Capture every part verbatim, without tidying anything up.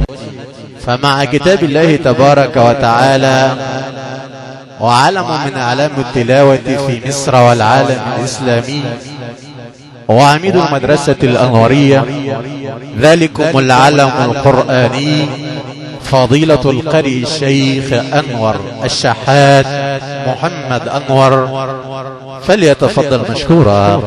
فمع كتاب الله تبارك وتعالى وعلم من أعلام التلاوة في مصر والعالم الإسلامي وعميد المدرسة الأنورية ذلكم العلم القرآني فضيلة القارئ الشيخ أنور الشحات محمد أنور، فليتفضل مشكورا.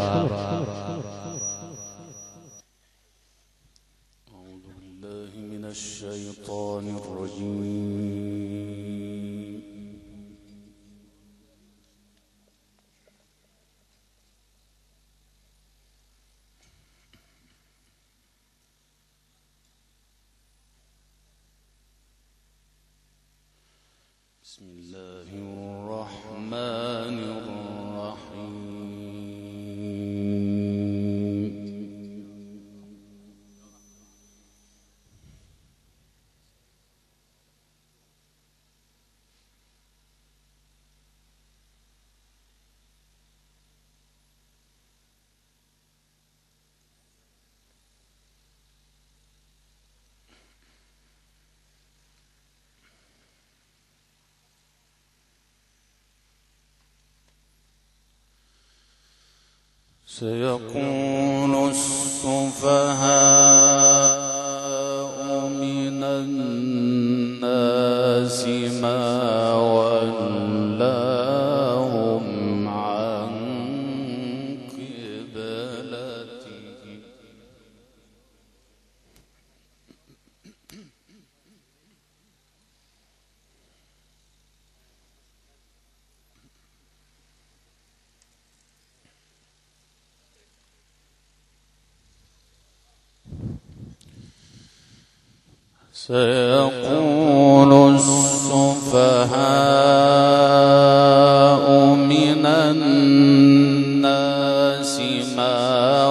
بسم الله الرحمن الرحيم. سيقول السفهاء من الناس ما ولاهم عن قبلتهم سيقول السفهاء من الناس ما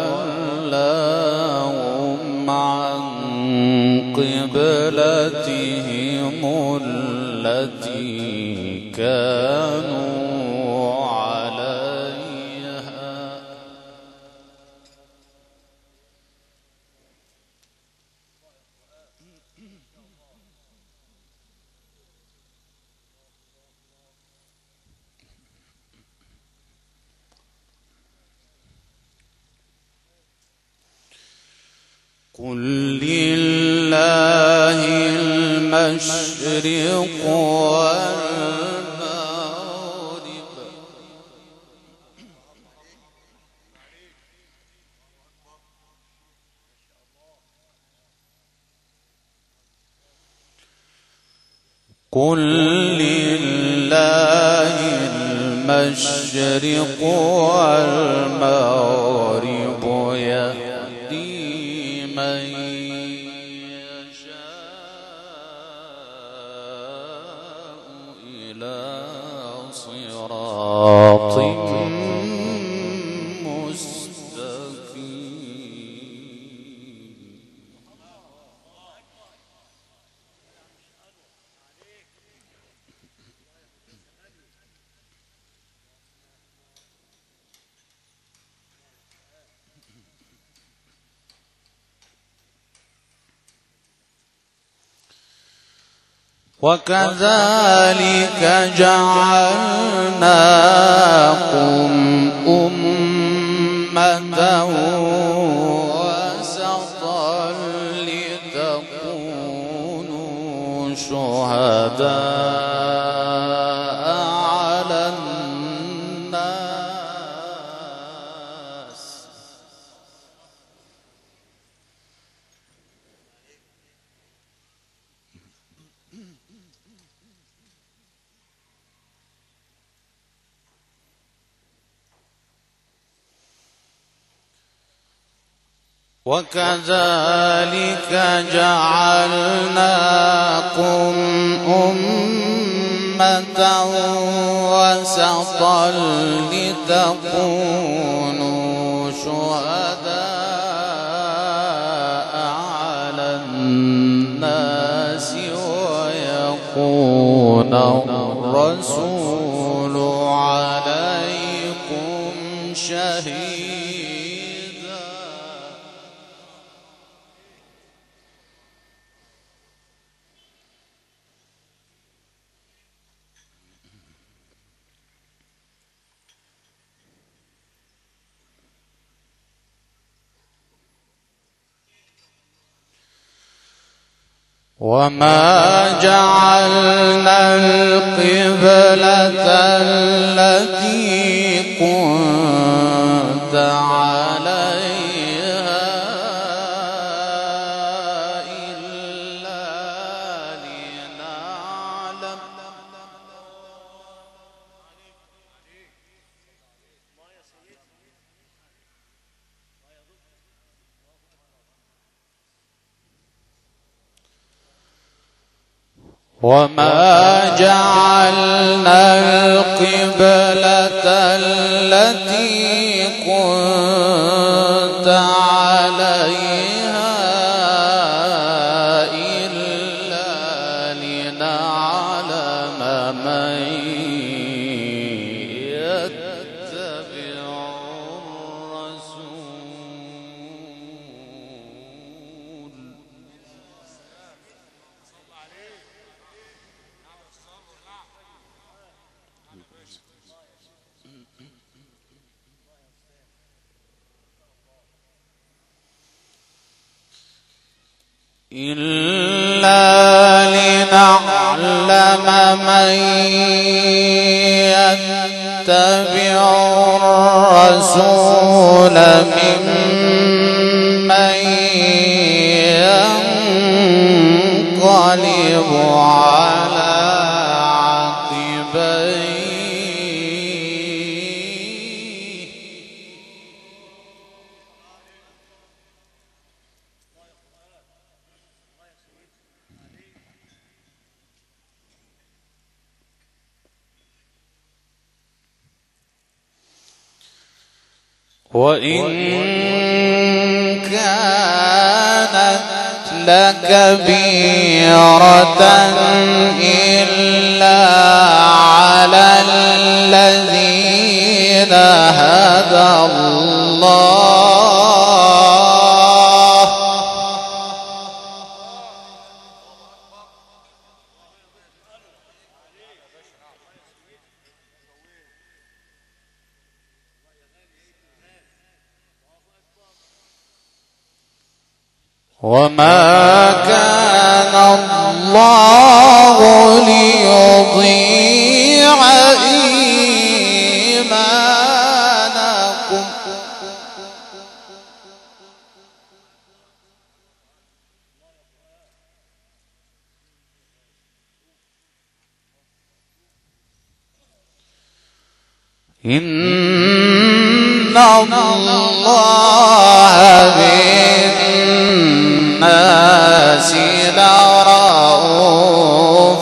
ولاهم عن قبلتهم التي كانوا عليها قل لله المشرق والمغرب قل لله المشرق والمغرب يهدي من يشاء إلى صراط مستقيم. وكذلك جعلناكم أمة وسطا لتكونوا شهداء على الناس وكذلك جعلناكم أمة وسطا لتكونوا شهداء على الناس ويكون الرسول عليكم شهيدا وما جعلنا القبلة التي كنت عليها إلا لنعلم وما جعلنا القبلة التي كنت عليها إلا لنعلم من يتبع الرسول إلا لنعلم من يتبع الرسول ممن ينقلب على عقبيه وإن كانت لكبيرة إلا على الذين هدى الله وما كان الله ليضيع إيمانكم إن الله بالناس لرءوف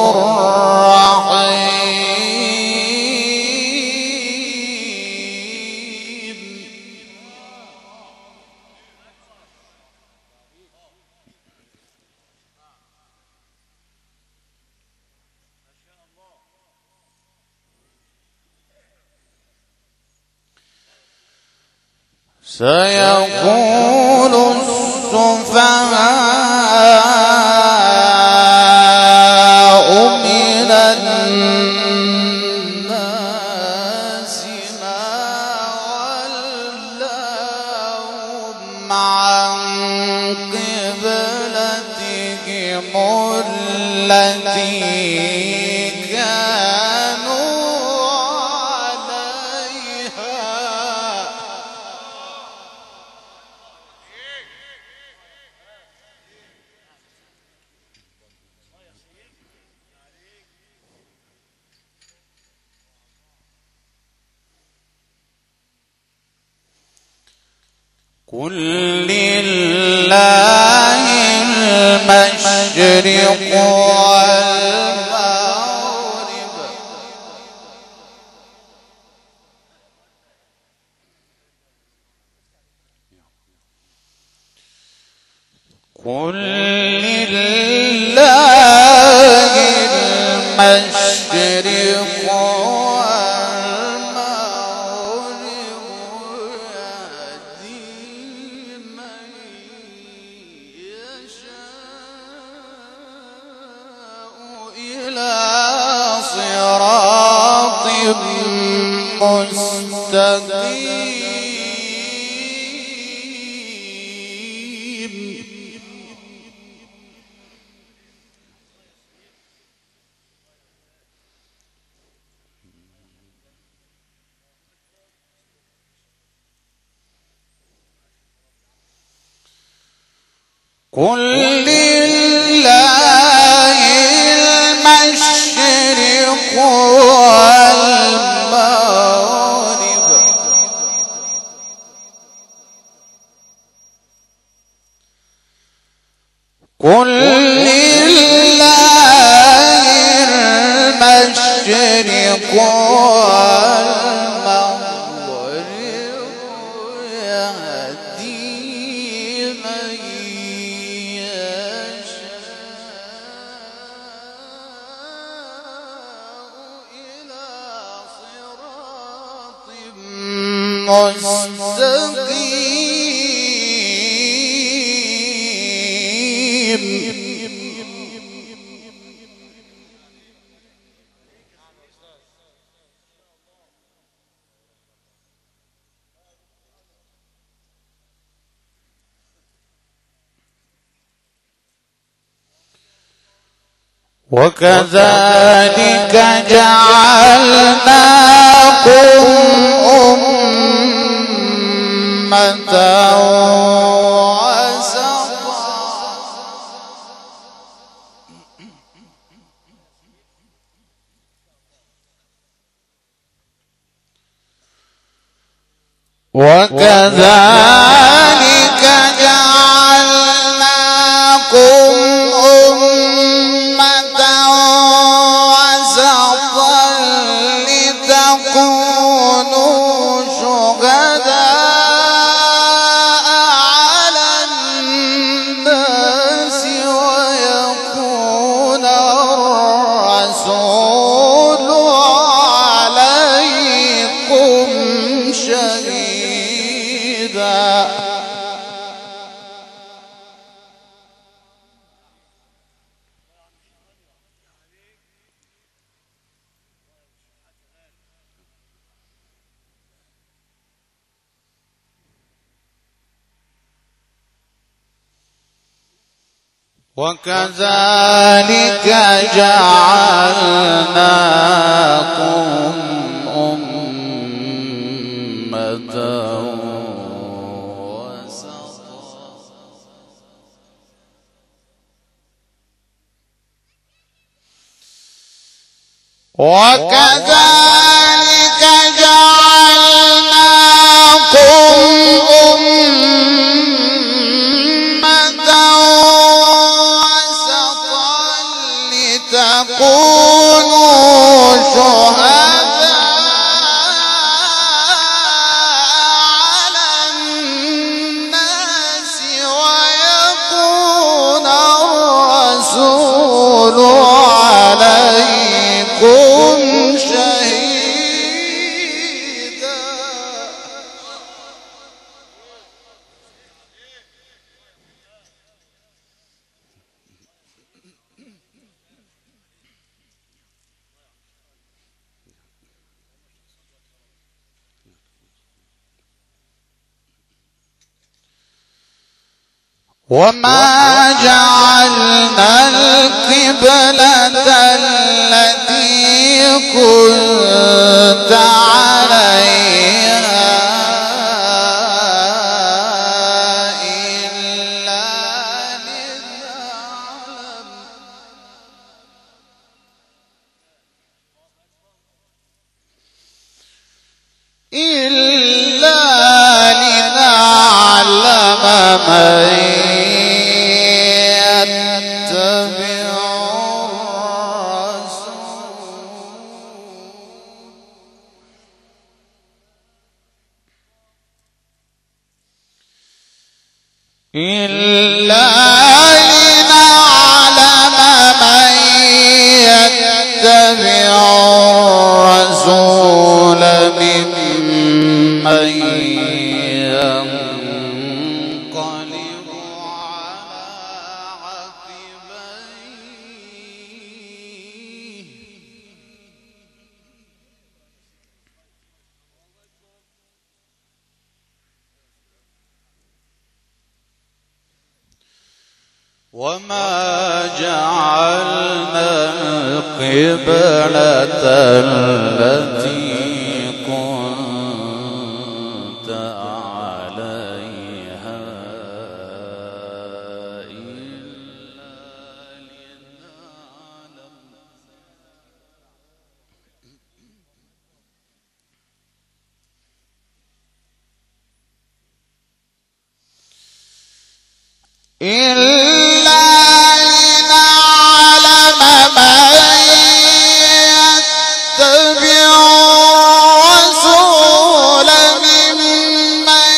رحيم سيقول السفهاء من الناس ما ولاهم عن قبلتهم التي كانوا عليها قل لله المشرق والمغرب قل لله المشرق صراط مستقيم قل لله المشرق والمغرب قل لله المشرق والمغرب يهدي من يشاء إلى صراط مستقيم. وكذلك جعلناكم أمة وسطا وكذلك جعلناكم أمة وسطا لتكونوا شهداء على الناس ويكون الرسول عليكم شهيدا. وكذلك جعلناكم أمة وسطا وكذلك جعلناكم أمة لتكونوا شهداء على الناس ويكون الرسول عليكم شهيدا. وما جعلنا القبلة التي كنت عليها إلا لنعلم إلا لنعلم من إلا لنعلم من يتبع الرسول ممن ينقلب على عقبيه وما جعلنا القبلة التي كنت عليها إلا لنعلم من يتبع الرسول ممن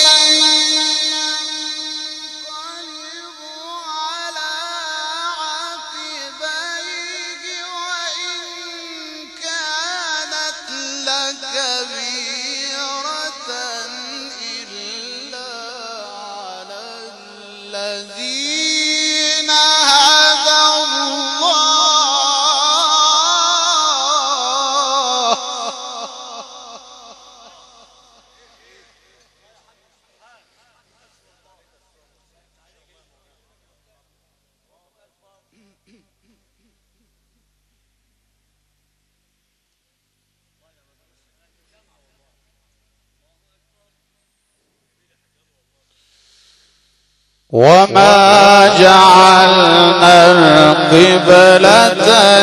ينقلب على عقبيه وإن كانت لكبيرة إلا على الذين هدى الله. وما جعلنا القبلة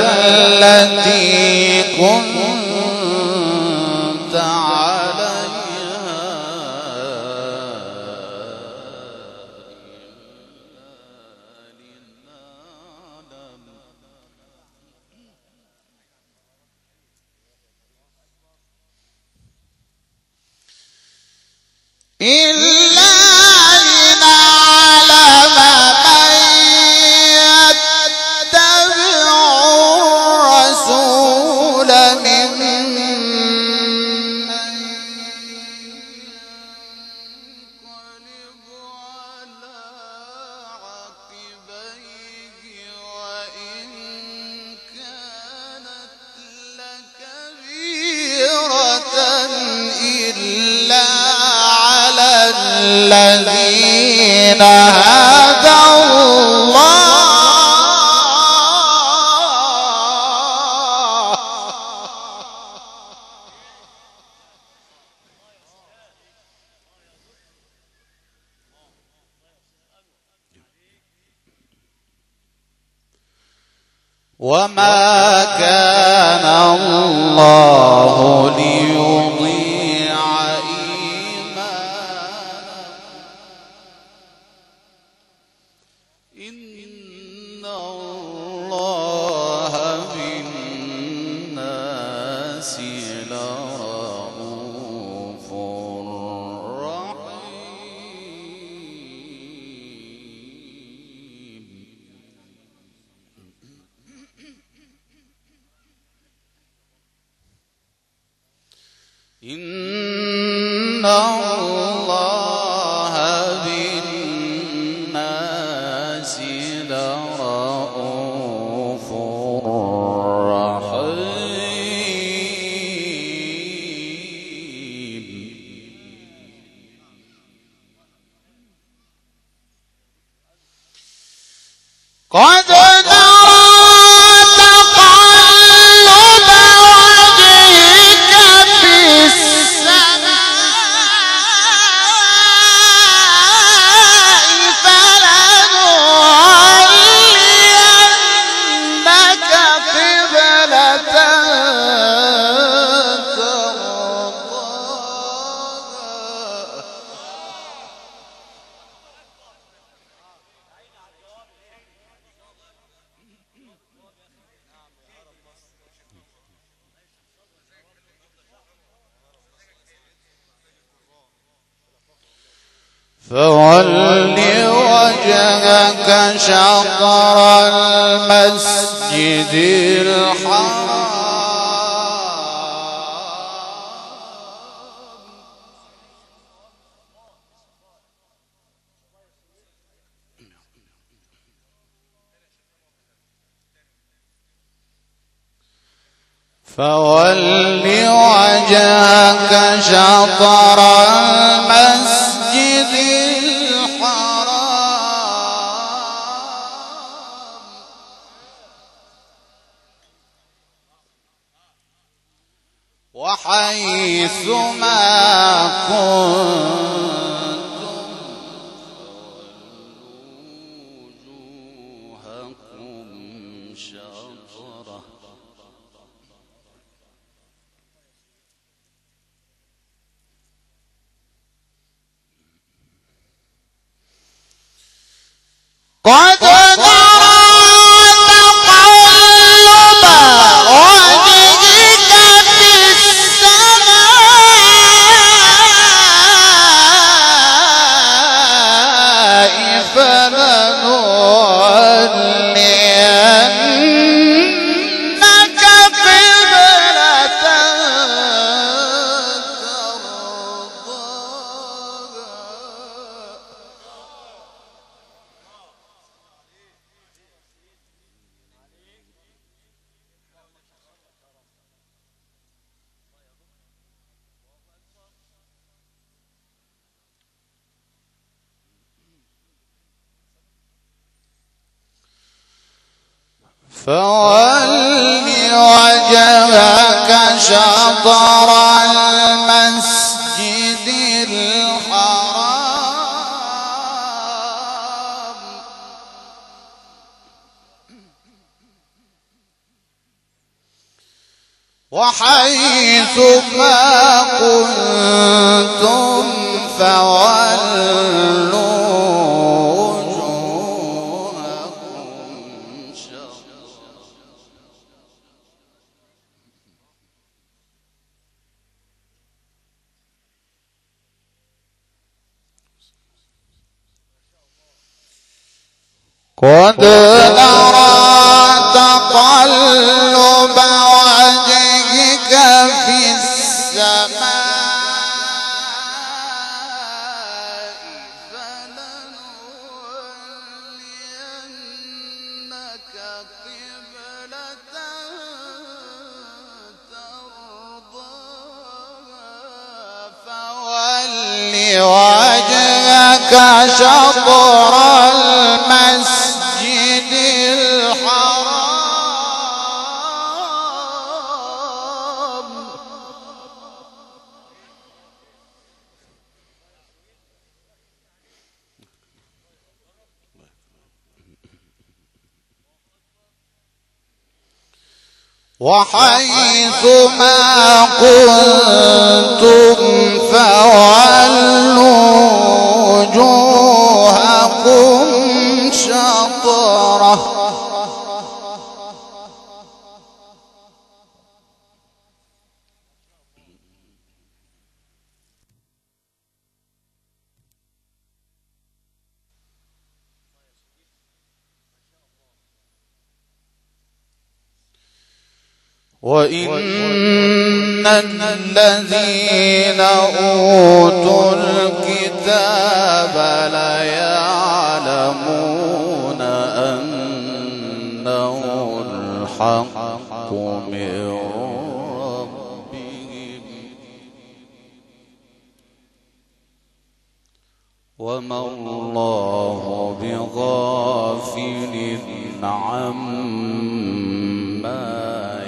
التي كنت عليها إلا لنعلم من يتبع الرسول ممن ينقلب على عقبيه وإن كانت لكبيرة إلا على الذين هدى الله. وما كان الله ليضيع إن الله بالناس لرؤوف رحيم. إن الله بالناس لرؤوف رحيم. قد فول وجهك شطر المسجد الحرام فول وجهك شطر المسجد وحيث ما كنتم فولوا وجوهكم شطره قد نرى تقلب وجهك في السماء فلنولينك قبلة فول وجهك شطر المسجد الحرام وحيث ما كنتم فولوا قد نرى تقلب وجهك في السماء فلنولينك قبلة ترضاها فول وجهك شطر المسجد الحرام وحيث ما كنتم فولوا وجوهكم شطره وإن الذين أوتوا الكتاب ليعلمون أنه الحق من ربهم وما الله بغافل عما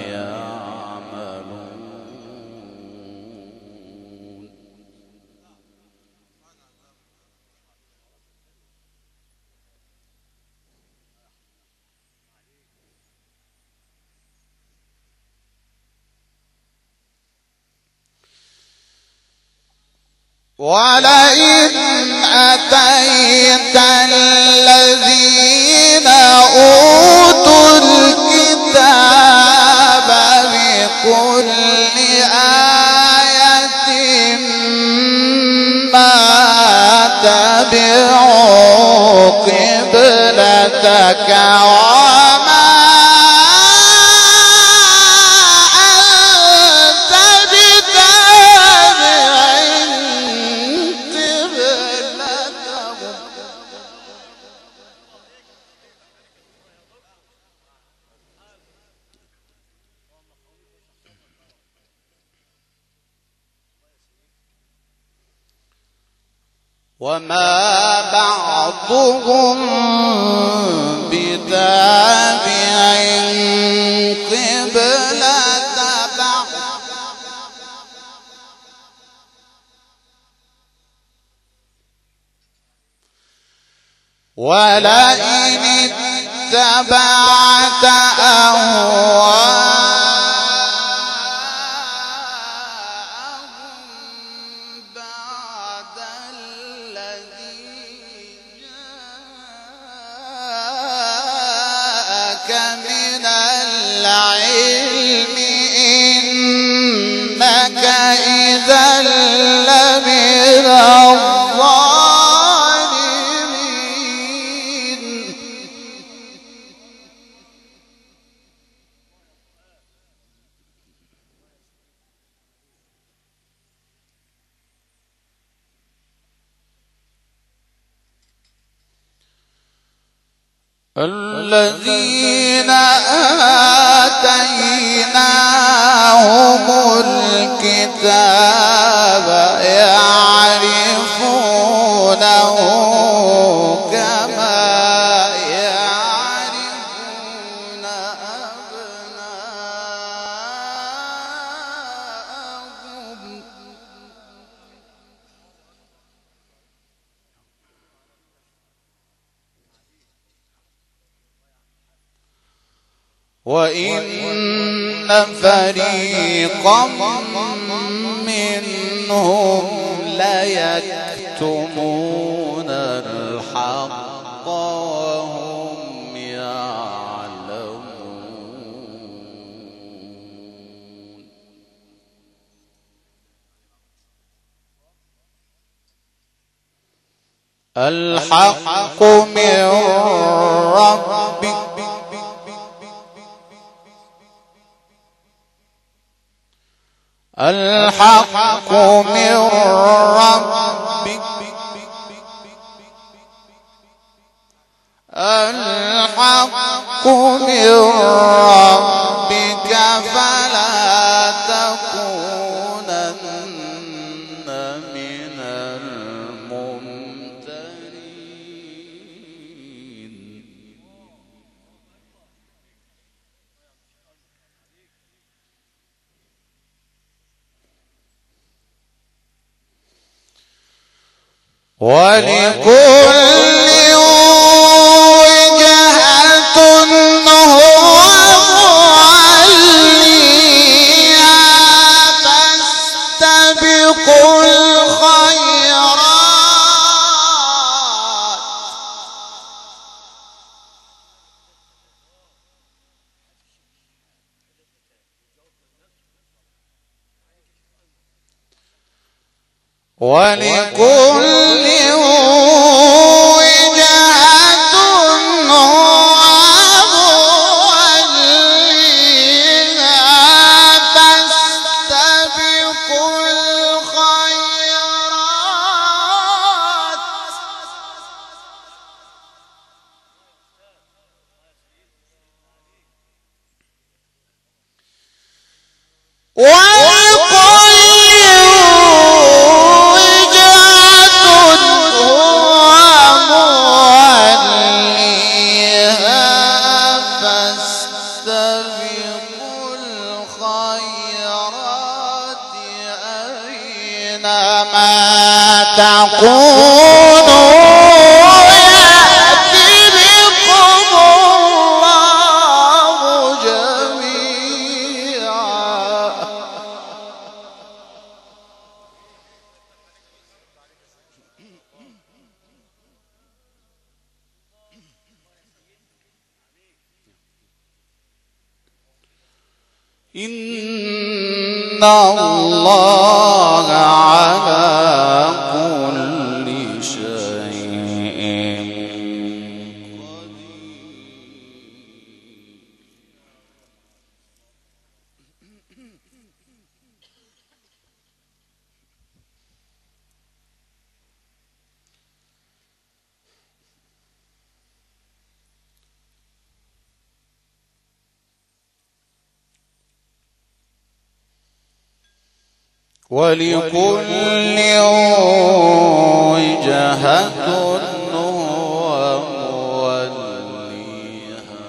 ولئن أتيت الذين أوتوا الكتاب بكل آية ما تبعوا قبلتك وما بعضهم بتابع قبلة بعض ولئن اتبعت أهواءهم من العلم إنك إذا لمن الظالمين. الذين آتيناهم الكتاب يعرفونه كما يعرفون أبناءهم. وإن فريقا منهم ليكتمون الحق وهم يعلمون. الحق من ربك الحق من ربك الحق من ربك فلا تكونن من الممترين. ولكل وجهة هو موليها فاستبقوا الخيرات. ولكل وجهة هو موليها فاستبقوا الخيرات. أينما تكونوا يأتي بكم الله جميعا. إن الله على كل شيء ولكل وجهة هو موليها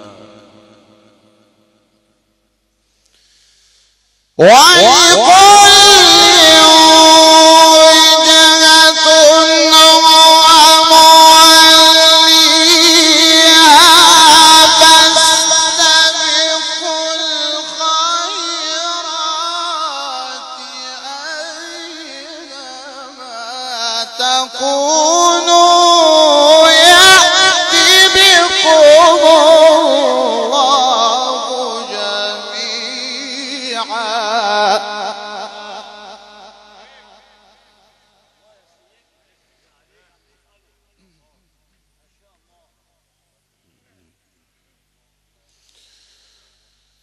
تكونوا يأتي بكم الله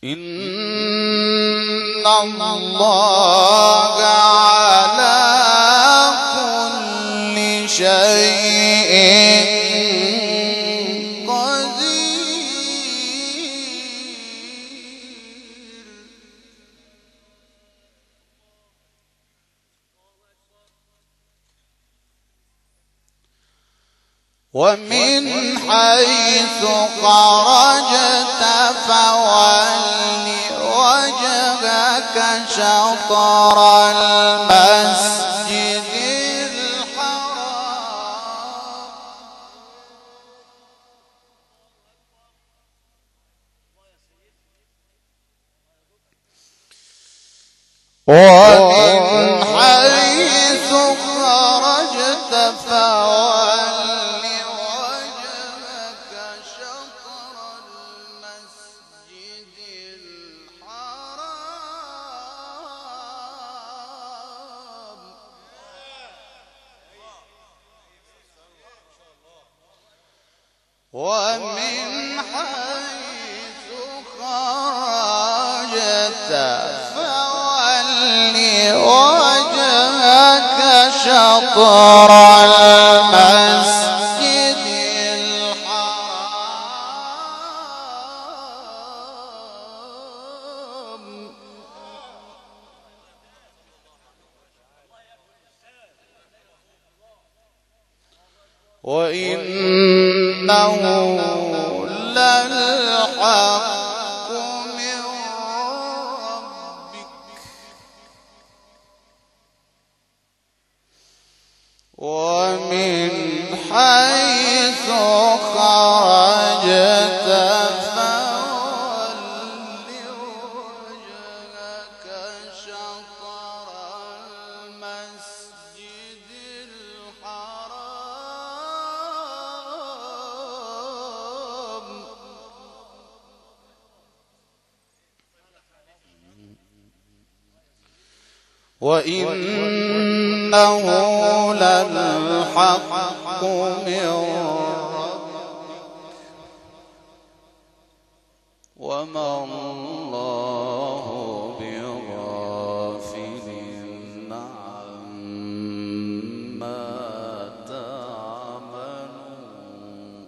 إن الله على كل شيء ومن حيث خرجت فول وجهك شطر المسجد الحرام ومن حيث خرجت فول ومن حيث خرجت فول وجهك شطر المسجد الحرام وإنه للحق من ربك ومن حيث خرجت فول وجهك شطر المسجد الحرام وإنه للحق من ربك وما الله بغافل عما تعملون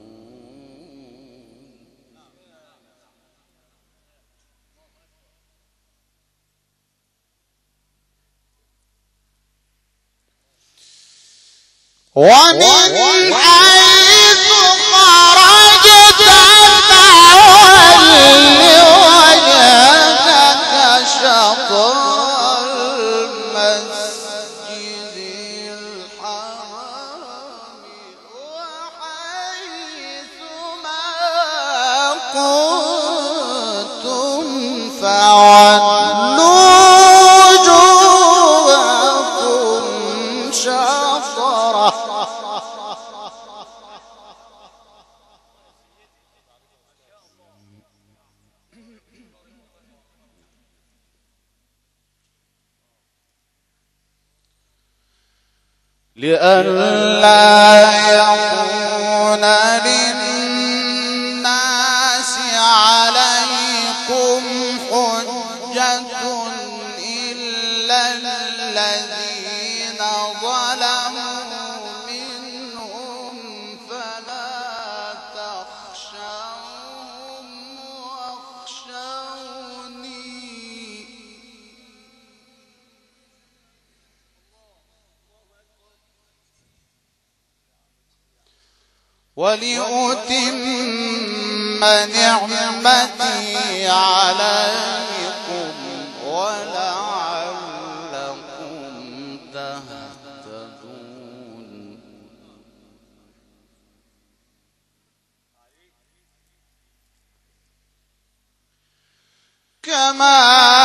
ومن حيث خرجت فول وجهك شطر المسجد الحرام وحيث ما كنتم فولوا وجوهكم شطره لئلا يكون للناس عليكم حجة إلا الذين ظلموا منهم فلا تخشوهم واخشوني ولأتم نعمتي عليكم ولعلكم تهتدون كما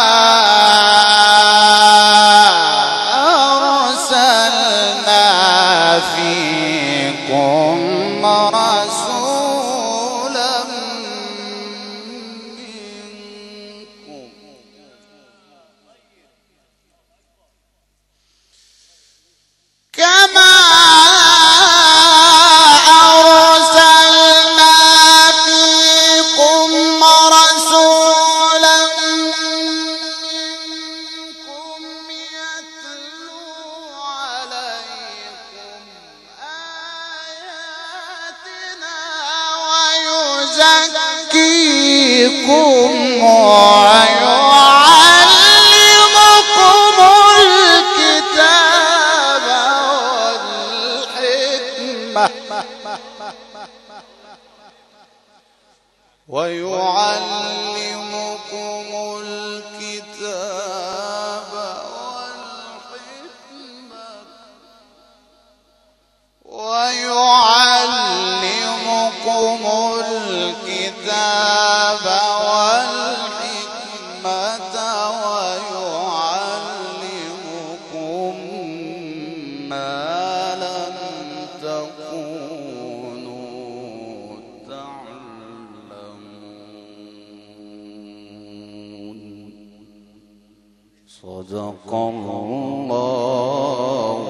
أرسلنا فيكم رسولا منكم ويزكيكم ويعلمكم الكتاب والحكمة ويعلمكم الكتاب والحكمة ويعلمكم الكتاب والحكمة ويعلمكم ما لم تكونوا تعلمون. صدق الله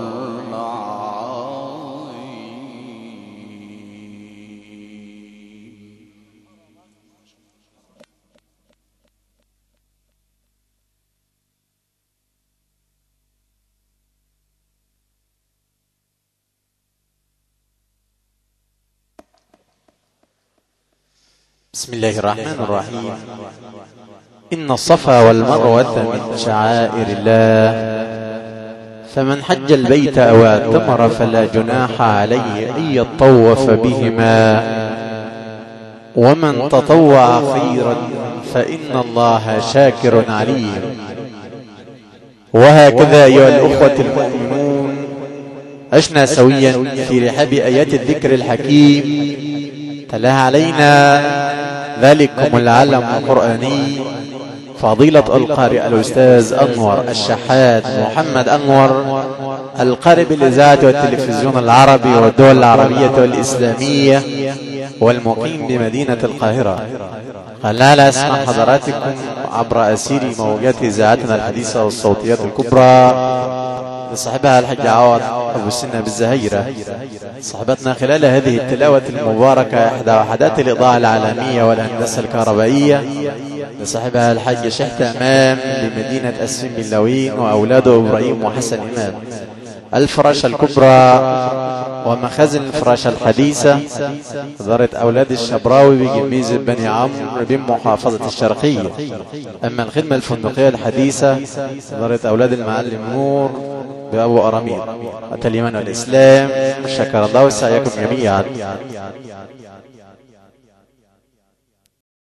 بسم الله الرحمن الرحيم. إن الصفا والمروة من شعائر الله، فمن حج البيت أو اعتمر فلا جناح عليه أن يطوف بهما، ومن تطوع خيرا فإن الله شاكر عليم. وهكذا أيها الأخوة المؤمنون عشنا سويا في رحاب آيات الذكر الحكيم، تلاها علينا ذلكم العلم القرآني فضيلة القارئ الأستاذ أنور الشحات محمد أنور، القارئ بالإذاعة والتلفزيون العربي والدول العربية والإسلامية، والمقيم بمدينة القاهرة. خلال أسمع حضراتكم عبر أسير موجات إذاعتنا الحديثة والصوتيات الكبرى لصاحبها الحاج عوض أبو سنة بالزهيرة، صاحبتنا خلال هذه التلاوة المباركة إحدى وحدات الإضاءة العالمية والهندسة الكهربائية لصاحبها الحاج شحت أمام بمدينة أسفين باللوين، وأولاده إبراهيم وحسن إمام. الفراشة الكبرى ومخازن الفراشة الحديثة إدارة أولاد الشبراوي بجميزة بني عمرو بمحافظة الشرقية. أما الخدمة الفندقية الحديثة إدارة أولاد المعلم نور بأبو أرامير. الإيمان والإسلام، شكر الله سعيكم جميعا.